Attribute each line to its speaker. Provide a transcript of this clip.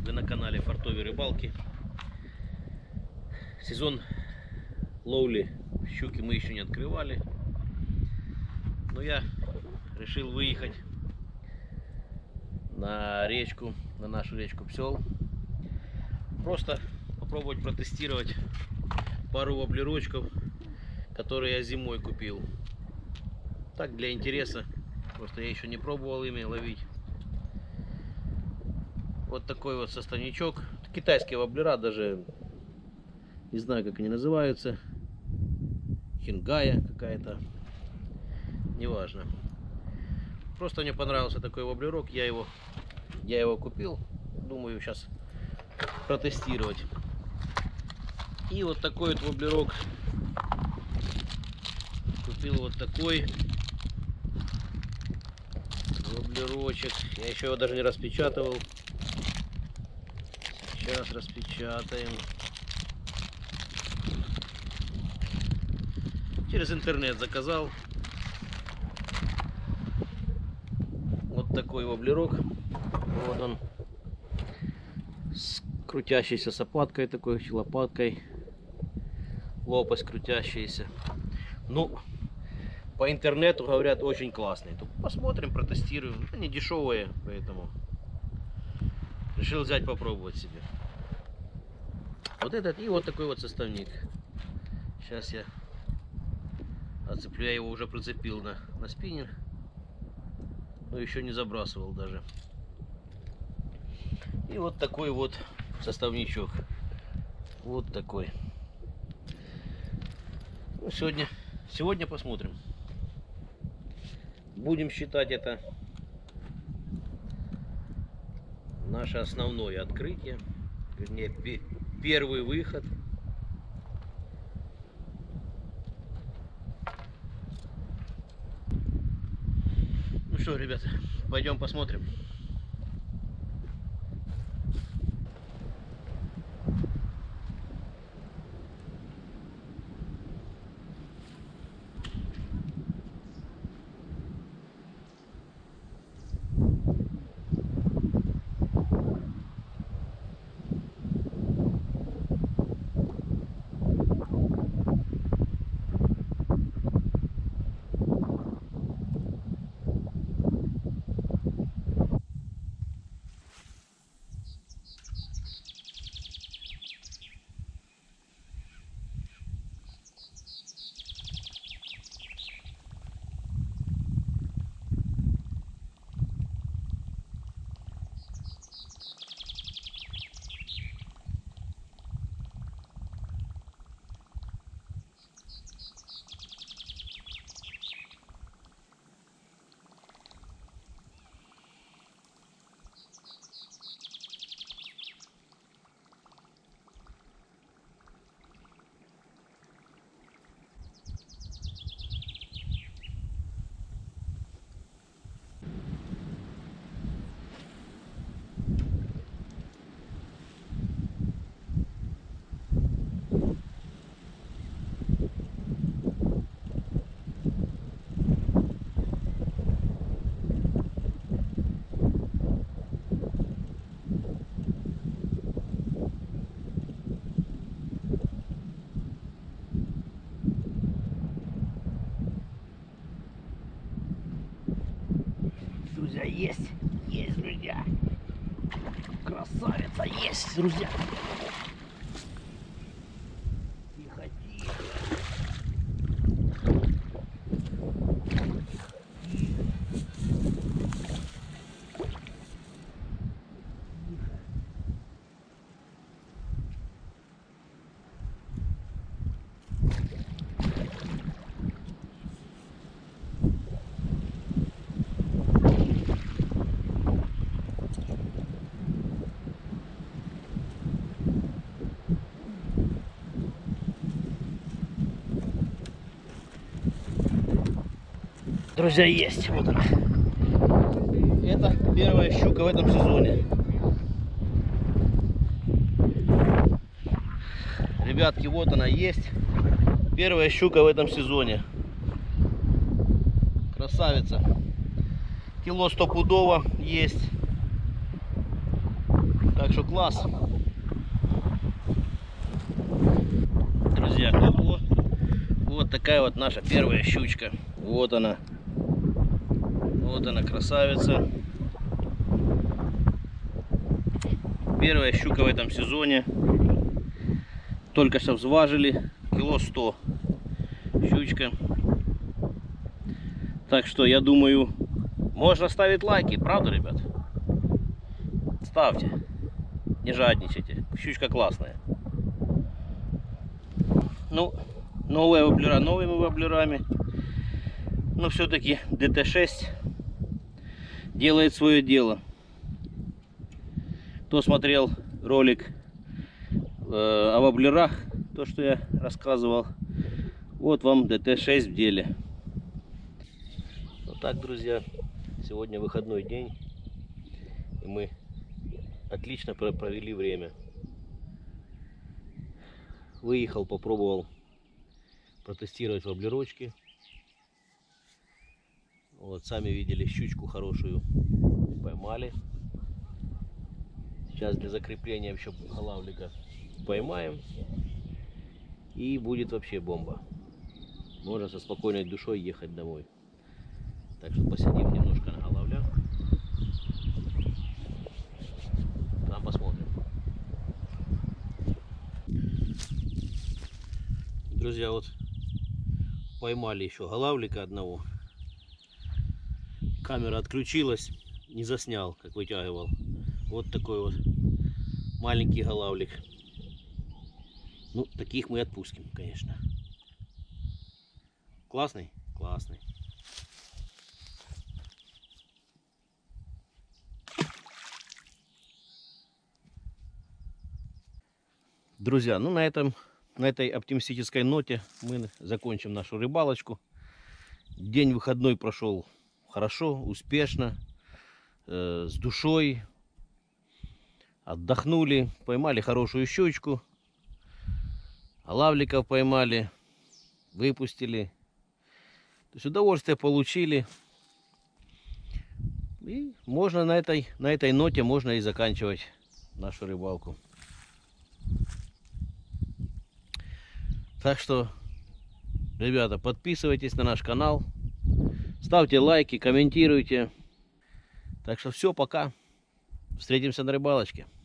Speaker 1: Вы на канале Фартовой рыбалки. Сезон ловли щуки мы еще не открывали, но я решил выехать на речку, на нашу речку Псел. Просто попробовать протестировать пару воблерочков, которые я зимой купил. Так, для интереса. Просто я еще не пробовал ими ловить. Вот такой вот составничок. Китайские воблера, даже не знаю, как они называются. Хингая какая-то. Неважно. Просто мне понравился такой воблерок. Я его купил. Думаю, сейчас протестировать. И вот такой вот воблерок. Купил вот такой воблерочек. Я еще его даже не распечатывал. Сейчас распечатаем. Через интернет заказал. Вот такой воблерок. Вот он. С крутящейся сапаткой такой, лопаткой. Лопасть крутящаяся. Ну, по интернету говорят, очень классный. Посмотрим, протестируем. Они дешевые, поэтому решил взять, попробовать себе. Вот этот и вот такой вот составник. Сейчас я отцеплю. Я его уже прицепил на спиннинг, но еще не забрасывал даже. И вот такой вот составничок. Вот такой. Ну, сегодня посмотрим. Будем считать это наше основное открытие. Вернее, первый выход. Ну что, ребята, пойдем посмотрим. Друзья, есть, друзья. Красавица, есть, друзья. Тихо, тихо. Друзья, есть. Вот она. Это первая щука в этом сезоне. Ребятки, вот она есть. Первая щука в этом сезоне. Красавица. Кило стопудово есть. Так Так что класс. Друзья, вот такая вот наша первая щучка. Вот она. Вот она, красавица. Первая щука в этом сезоне. Только что взважили. Кило 100. Щучка. Так что я думаю, можно ставить лайки, правда, ребят? Ставьте. Не жадничайте. Щучка классная. Ну, новые воблера новыми воблерами. Но все-таки ДТ-6 делает свое дело. Кто смотрел ролик о воблерах, то, что я рассказывал, вот вам ДТ-6 в деле. Вот так, друзья, сегодня выходной день, и мы отлично провели время. Выехал, попробовал протестировать воблерочки. Вот, сами видели, щучку хорошую поймали. Сейчас для закрепления еще голавлика поймаем, и будет вообще бомба. Можно со спокойной душой ехать домой. Так что посидим немножко на голавлях, там посмотрим. Друзья, вот поймали еще голавлика одного. Камера отключилась, не заснял, как вытягивал. Вот такой вот маленький голавлик. Ну, таких мы отпустим, конечно. Классный? Классный. Друзья, ну на этой оптимистической ноте мы закончим нашу рыбалочку. День выходной прошел хорошо, успешно, с душой. Отдохнули, поймали хорошую щучку, голавликов поймали, выпустили. То есть удовольствие получили. И можно на этой ноте можно и заканчивать нашу рыбалку. Так что, ребята, подписывайтесь на наш канал, ставьте лайки, комментируйте. Так что все, пока. Встретимся на рыбалочке.